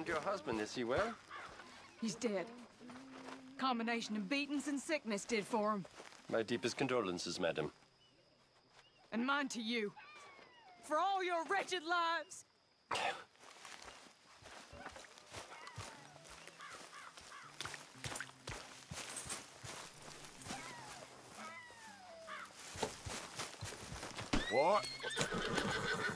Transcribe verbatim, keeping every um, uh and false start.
And your husband, is he well? He's dead. Combination of beatings and sickness did for him. My deepest condolences, madam. And mine to you. For all your wretched lives. What?